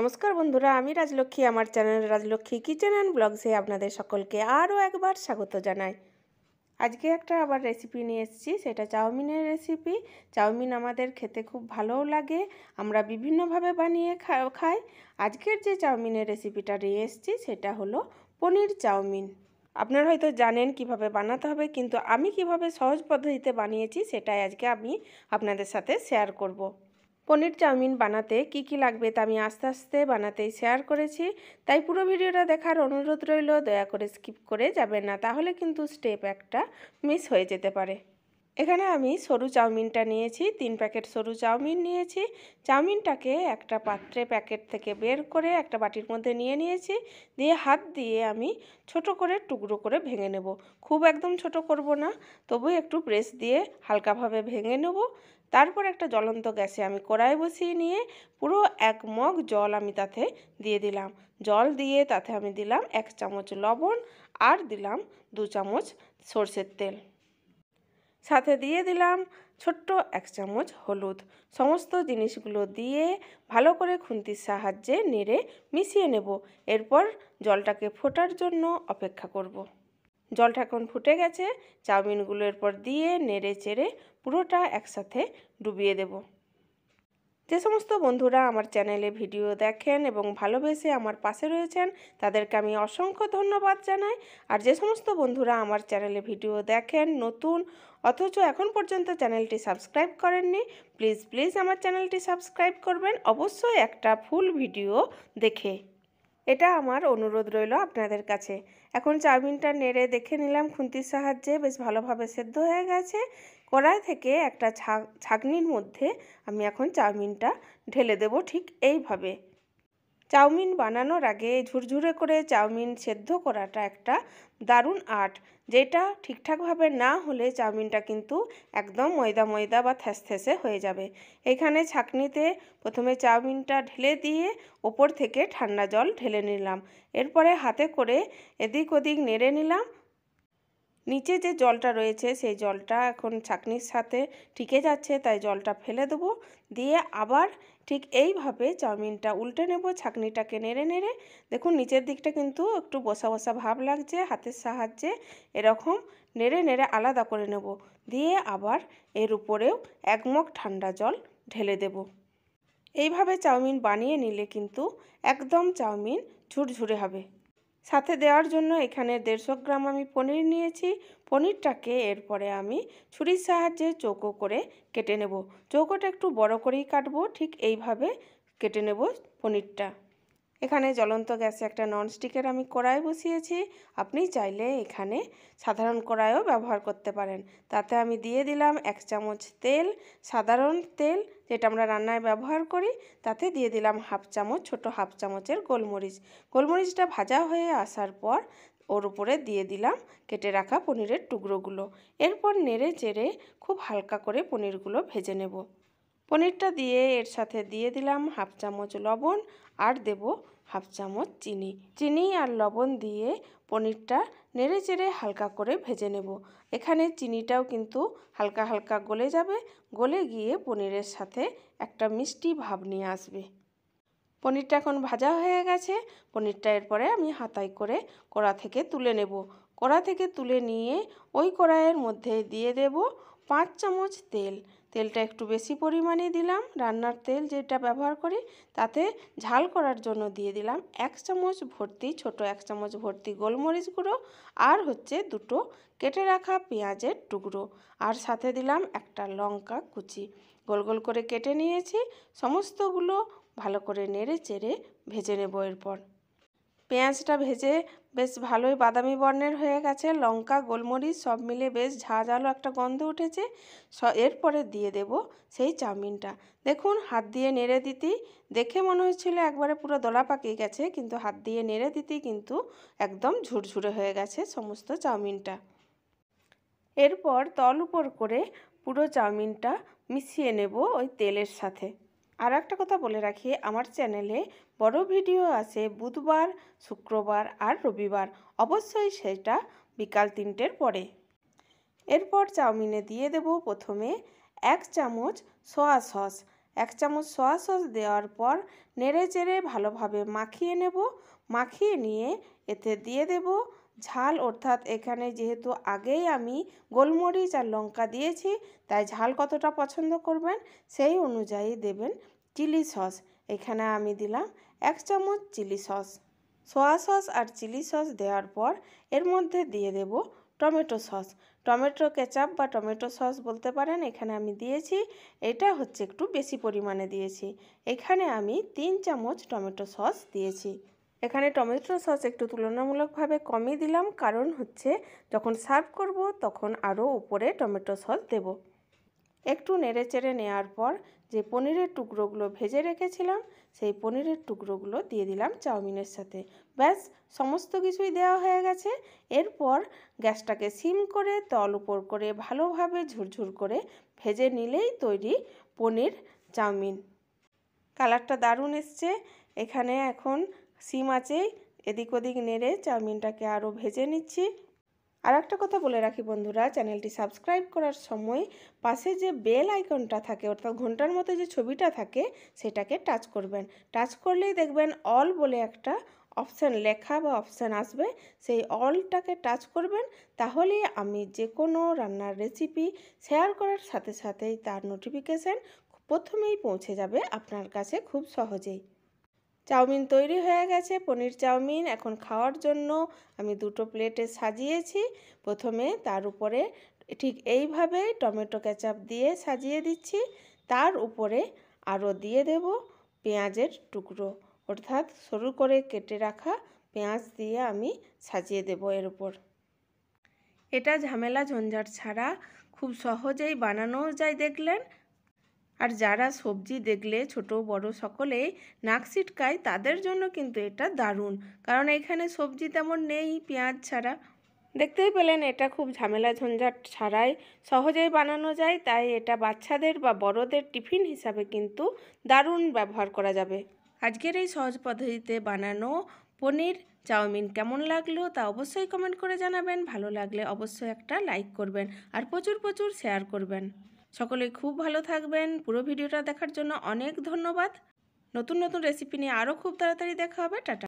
নমস্কার বন্ধুরা, আমি রাজলক্ষ্মী। আমার চ্যানেল রাজলক্ষ্মী কিচেন অ্যান্ড ব্লগসে আপনাদের সকলকে আরও একবার স্বাগত জানাই। আজকে একটা আবার রেসিপি নিয়ে এসেছি, সেটা চাউমিনের রেসিপি। চাউমিন আমাদের খেতে খুব ভালোও লাগে, আমরা বিভিন্নভাবে বানিয়ে খাই। আজকের যে চাউমিনের রেসিপিটা নিয়ে এসেছি সেটা হলো পনির চাউমিন। আপনারা হয়তো জানেন কিভাবে বানাতে হবে, কিন্তু আমি কিভাবে সহজ পদ্ধতিতে বানিয়েছি সেটাই আজকে আমি আপনাদের সাথে শেয়ার করব। পনির চাউমিন বানাতে কি লাগবে তা আমি আস্তে আস্তে বানাতেই শেয়ার করেছি, তাই পুরো ভিডিওটা দেখার অনুরোধ রইল। দয়া করে স্কিপ করে যাবেন না, তাহলে কিন্তু স্টেপ একটা মিস হয়ে যেতে পারে। এখানে আমি সরু চাউমিনটা নিয়েছি, 3 প্যাকেট সরু চাউমিন নিয়েছি। চাউমিনটাকে একটা পাত্রে প্যাকেট থেকে বের করে একটা বাটির মধ্যে নিয়েছি। দিয়ে হাত দিয়ে আমি ছোট করে টুকরো করে ভেঙে নেব। খুব একদম ছোট করব না, তবু একটু প্রেস দিয়ে হালকাভাবে ভেঙে নেব। তারপর একটা জ্বলন্ত গ্যাসে আমি কড়াই বসিয়ে নিয়ে পুরো 1 মগ জল আমি তাতে দিয়ে দিলাম। জল দিয়ে তাতে আমি দিলাম 1 চামচ লবণ আর দিলাম 2 চামচ সরষের তেল। সাথে দিয়ে দিলাম ছোট্ট 1 চামচ হলুদ। সমস্ত জিনিসগুলো দিয়ে ভালো করে খুন্তির সাহায্যে নেড়ে মিশিয়ে নেব। এরপর জলটাকে ফোটার জন্য অপেক্ষা করব। জলটা এখন ফুটে গেছে, চাউমিনগুলো এরপর দিয়ে নেড়ে চেড়ে পুরোটা একসাথে ডুবিয়ে দেব। যে সমস্ত বন্ধুরা আমার চ্যানেলে ভিডিও দেখেন এবং ভালোবেসে আমার পাশে রয়েছেন, তাদেরকে আমি অসংখ্য ধন্যবাদ জানাই। আর যে সমস্ত বন্ধুরা আমার চ্যানেলে ভিডিও দেখেন নতুন, অথচ এখন পর্যন্ত চ্যানেলটি সাবস্ক্রাইব করেননি, প্লিজ আমার চ্যানেলটি সাবস্ক্রাইব করবেন, অবশ্যই একটা ফুল ভিডিও দেখে। এটা আমার অনুরোধ রইল আপনাদের কাছে। এখন চাউমিনটা নেড়ে দেখে নিলাম খুন্তির সাহায্যে বেশ ভালোভাবে সেদ্ধ হয়ে গেছে। কড়াই থেকে একটা ছাঁকনির মধ্যে আমি এখন চাউমিনটা ঢেলে দেব ঠিক এইভাবে। চাউমিন বানানোর আগে ঝুরঝুরে করে চাউমিন সেদ্ধ করাটা একটা দারুণ আর্ট, যেটা ঠিকঠাকভাবে না হলে চাউমিনটা কিন্তু একদম ময়দা বা থ্যাসথ্যাসে হয়ে যাবে। এখানে ছাঁকনিতে প্রথমে চাউমিনটা ঢেলে দিয়ে ওপর থেকে ঠান্ডা জল ঢেলে নিলাম। এরপরে হাতে করে এদিক ওদিক নেড়ে নিলাম। নিচে যে জলটা রয়েছে সেই জলটা এখন ছাঁকনির সাথে টিকে যাচ্ছে, তাই জলটা ফেলে দেবো। দিয়ে আবার ঠিক এইভাবে চাউমিনটা উল্টে নেব, ছাঁকনিটাকে নেড়ে নেড়ে। দেখুন নিচের দিকটা কিন্তু একটু বসা বসা ভাব লাগছে, হাতের সাহায্যে এরকম নেড়ে নেড়ে আলাদা করে নেব। দিয়ে আবার এর উপরেও 1 মগ ঠান্ডা জল ঢেলে দেব। এইভাবে চাউমিন বানিয়ে নিলে কিন্তু একদম চাউমিন ঝুরঝুরে হবে। সাথে দেওয়ার জন্য এখানে 150 গ্রাম আমি পনির নিয়েছি। পনিরটাকে এরপরে আমি ছুরির সাহায্যে চৌকো করে কেটে নেব। চৌকোটা একটু বড় করেই কাটবো, ঠিক এইভাবে কেটে নেব পনিরটা। এখানে জ্বলন্ত গ্যাসে একটা ননস্টিকের আমি কড়াই বসিয়েছি। আপনি চাইলে এখানে সাধারণ কড়াইও ব্যবহার করতে পারেন। তাতে আমি দিয়ে দিলাম 1 চামচ তেল, সাধারণ তেল যেটা আমরা রান্নায় ব্যবহার করি। তাতে দিয়ে দিলাম ছোট হাফ চামচের গোলমরিচ। গোলমরিচটা ভাজা হয়ে আসার পর ওর উপরে দিয়ে দিলাম কেটে রাখা পনিরের টুকরোগুলো। এরপর নেড়ে চেড়ে খুব হালকা করে পনিরগুলো ভেজে নেব। পনিরটা দিয়ে এর সাথে দিয়ে দিলাম হাফ চামচ লবণ আর দেব হাফ চামচ চিনি আর লবণ দিয়ে পনিরটা নেড়ে চেড়ে হালকা করে ভেজে নেব। এখানে চিনিটাও কিন্তু হালকা হালকা গলে যাবে, গলে গিয়ে পনিরের সাথে একটা মিষ্টি ভাব নিয়ে আসবে। পনিরটা এখন ভাজা হয়ে গেছে। পনিরটা এরপরে আমি হাতায় করে কড়া থেকে তুলে নেব। কড়া থেকে তুলে নিয়ে ওই কড়াইয়ের মধ্যে দিয়ে দেব 5 চামচ তেল। তেলটা একটু বেশি পরিমাণে দিলাম, রান্নার তেল যেটা ব্যবহার করি। তাতে ঝাল করার জন্য দিয়ে দিলাম 1 চামচ ভর্তি, ছোট 1 চামচ ভর্তি গোলমরিচ গুঁড়ো, আর হচ্ছে 2টো কেটে রাখা পেঁয়াজের টুকরো, আর সাথে দিলাম একটা লঙ্কা কুচি। গোল গোল করে কেটে নিয়েছি। সমস্তগুলো ভালো করে নেড়ে চেড়ে ভেজে নেব। এরপর পেঁয়াজটা ভেজে বেশ ভালোই বাদামি বর্ণের হয়ে গেছে, লঙ্কা গোলমরিচ সব মিলে বেশ ঝাঁঝালো একটা গন্ধ উঠেছে। এরপরে দিয়ে দেব সেই চাউমিনটা। দেখুন হাত দিয়ে নেড়ে দিতেই দেখে মনে হচ্ছিল একবারে পুরো দলা পাকিয়ে গেছে, কিন্তু হাত দিয়ে নেড়ে দিতেই কিন্তু একদম ঝুরঝুরে হয়ে গেছে সমস্ত চাউমিনটা। এরপর তল উপর করে পুরো চাউমিনটা মিশিয়ে নেব ওই তেলের সাথে। আর একটা কথা বলে রাখি, আমার চ্যানেলে বড় ভিডিও আছে বুধবার, শুক্রবার আর রবিবার, অবশ্যই সেটা বিকাল 3টের পরে। এরপর চাউমিনে দিয়ে দেব প্রথমে 1 চামচ সয়া সস। 1 চামচ সয়া সস দেওয়ার পর নেড়ে চেড়ে ভালোভাবে মাখিয়ে নেব। মাখিয়ে নিয়ে এতে দিয়ে দেব ঝাল, অর্থাৎ এখানে যেহেতু আগেই আমি গোলমরিচ আর লঙ্কা দিয়েছি, তাই ঝাল কতটা পছন্দ করবেন সেই অনুযায়ী দেবেন চিলি সস। এখানে আমি দিলাম 1 চামচ চিলি সস। সয়া সস আর চিলি সস দেওয়ার পর এর মধ্যে দিয়ে দেব টমেটো সস। টমেটো কেচাপ বা টমেটো সস বলতে পারেন, এখানে আমি দিয়েছি। এটা হচ্ছে একটু বেশি পরিমাণে দিয়েছি। এখানে আমি 3 চামচ টমেটো সস দিয়েছি। এখানে টমেটো সস একটু তুলনামূলকভাবে কমই দিলাম, কারণ হচ্ছে যখন সার্ভ করব তখন আরও উপরে টমেটো সস দেব। একটু নেড়ে চেড়ে নেওয়ার পর যে পনিরের টুকরোগুলো ভেজে রেখেছিলাম সেই পনিরের টুকরোগুলো দিয়ে দিলাম চাউমিনের সাথে। ব্যাস, সমস্ত কিছুই দেওয়া হয়ে গেছে। এরপর গ্যাসটাকে সিম করে তল উপর করে ভালোভাবে ঝুরঝুর করে ভেজে নিলেই তৈরি পনির চাউমিন। কালারটা দারুণ এসছে। এখানে এখন সিম আঁচেই এদিক ওদিক নেড়ে চাউমিনটাকে আরও ভেজে নিচ্ছি। আর একটা কথা বলে রাখি বন্ধুরা, চ্যানেলটি সাবস্ক্রাইব করার সময় পাশে যে বেল আইকনটা থাকে, অর্থাৎ ঘন্টার মতো যে ছবিটা থাকে, সেটাকে টাচ করবেন। টাচ করলেই দেখবেন অল বলে একটা অপশান লেখা বা অপশান আসবে, সেই অলটাকে টাচ করবেন। তাহলেই আমি যে কোনো রান্নার রেসিপি শেয়ার করার সাথে সাথেই তার নোটিফিকেশান প্রথমেই পৌঁছে যাবে আপনার কাছে খুব সহজেই। চাউমিন তৈরি হয়ে গেছে, পনির চাউমিন। এখন খাওয়ার জন্য আমি দুটো প্লেটে সাজিয়েছি। প্রথমে তার উপরে ঠিক এইভাবে টমেটো কেচাপ দিয়ে সাজিয়ে দিচ্ছি। তার উপরে আরও দিয়ে দেব পেঁয়াজের টুকরো, অর্থাৎ সরু করে কেটে রাখা পেঁয়াজ দিয়ে আমি সাজিয়ে দেব এর উপর। এটা ঝামেলা ঝঞ্ঝাট ছাড়া খুব সহজেই বানানো যায় দেখলেন। আর যারা সবজি দেখলে ছোট বড় সকলেই নাক ছিটকায়, তাদের জন্য কিন্তু এটা দারুণ, কারণ এখানে সবজি তেমন নেই পেঁয়াজ ছাড়া। দেখতেই পেলেন এটা খুব ঝামেলা ঝঞ্ঝাট ছাড়াই সহজেই বানানো যায়, তাই এটা বাচ্চাদের বা বড়দের টিফিন হিসাবে কিন্তু দারুণ ব্যবহার করা যাবে। আজকের এই সহজ পদ্ধতিতে বানানো পনির চাউমিন কেমন লাগলো তা অবশ্যই কমেন্ট করে জানাবেন। ভালো লাগলে অবশ্যই একটা লাইক করবেন আর প্রচুর প্রচুর শেয়ার করবেন। সকলেই খুব ভালো থাকবেন। পুরো ভিডিওটা দেখার জন্য অনেক ধন্যবাদ। নতুন নতুন রেসিপি নিয়ে আরও খুব তাড়াতাড়ি দেখা হবে। টাটা।